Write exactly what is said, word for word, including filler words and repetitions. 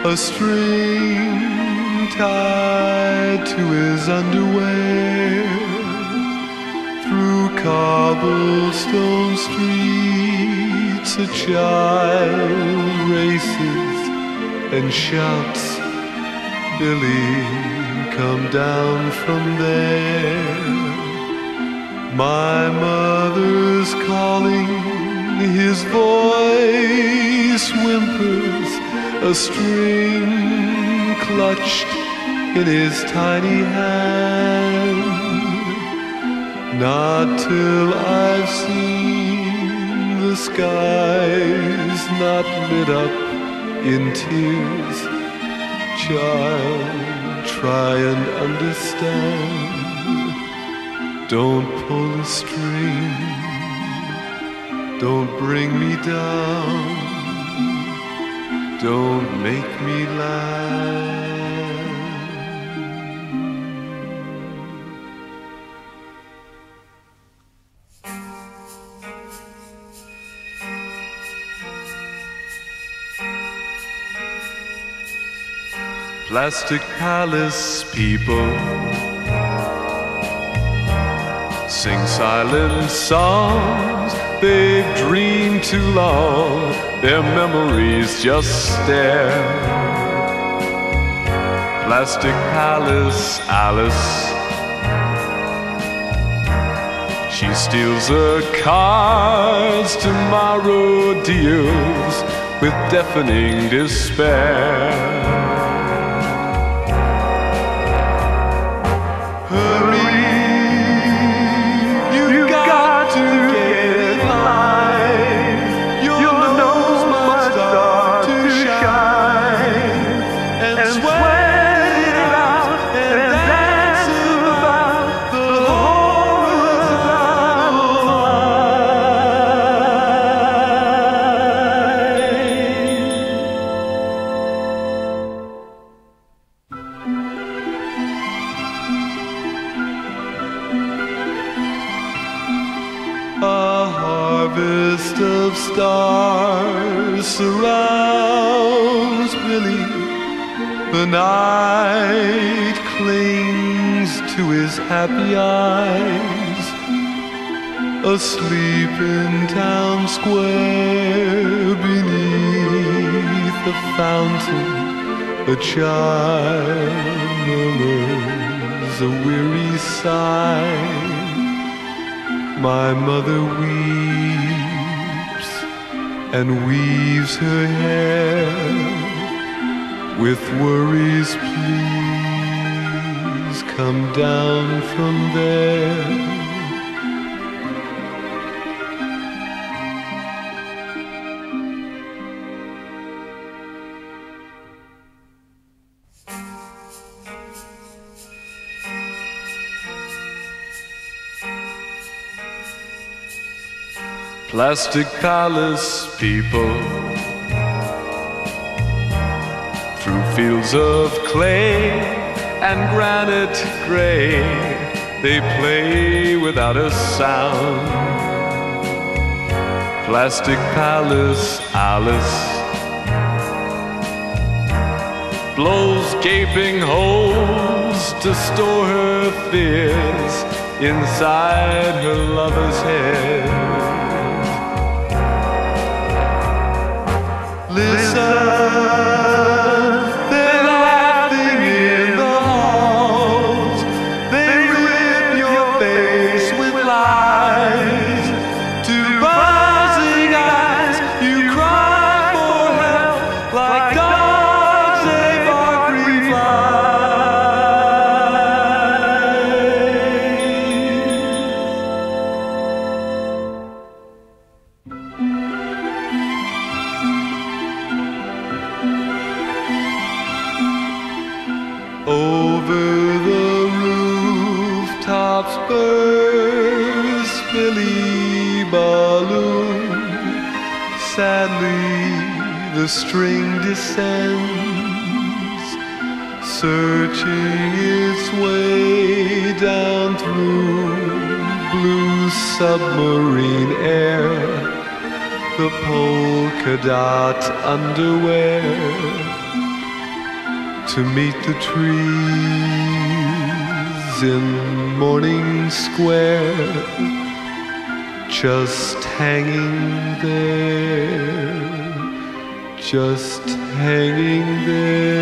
a string tied to his underwear. Through cobblestone streets a child races and shouts, "Billy, come down from there." My mother's calling, his voice whimpers, a string clutched in his tiny hand. Not till I've seen the skies not lit up in tears. Child, try and understand. Don't pull the string, don't bring me down, don't make me laugh. Plastic Palace people sing silent songs. They've dreamed too long, their memories just stare. Plastic Palace Alice, she steals the cards tomorrow deals with deafening despair. A harvest of stars surrounds Billy. The night clings to his happy eyes. Asleep in town square beneath the fountain, a child murmurs a weary sigh. My mother weeps and weaves her hair with worries, please come down from there. Plastic Palace people, through fields of clay and granite gray, they play without a sound. Plastic Palace Alice blows gaping holes to store her fears inside her lover's head. Listen, they're laughing in the halls. They rip your face with lies. To buzzing eyes, you cry for help like dogs they bark Over the rooftops bursts Billy balloon. Sadly the string descends, searching its way down through blue submarine air. The polka dot underwear to meet the trees in Morning Square, just hanging there, just hanging there.